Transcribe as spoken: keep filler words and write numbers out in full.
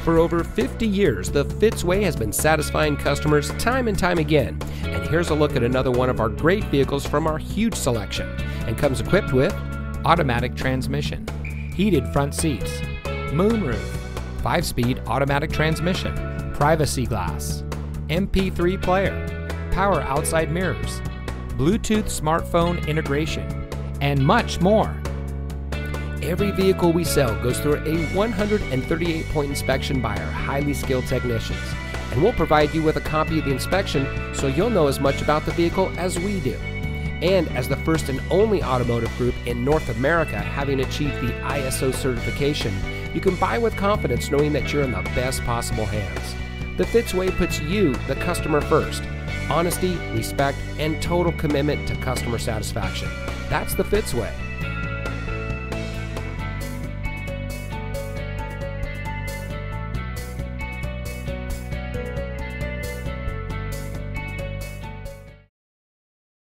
For over fifty years, the Fitzway has been satisfying customers time and time again. And here's a look at another one of our great vehicles from our huge selection, and comes equipped with automatic transmission, heated front seats, moonroof, five-speed automatic transmission, privacy glass, M P three player, power outside mirrors, Bluetooth smartphone integration, and much more. Every vehicle we sell goes through a one hundred thirty-eight point inspection by our highly skilled technicians, and we'll provide you with a copy of the inspection so you'll know as much about the vehicle as we do. And as the first and only automotive group in North America having achieved the I S O certification, you can buy with confidence knowing that you're in the best possible hands. The Fitzway puts you, the customer, first. Honesty, respect, and total commitment to customer satisfaction. That's the Fitzway.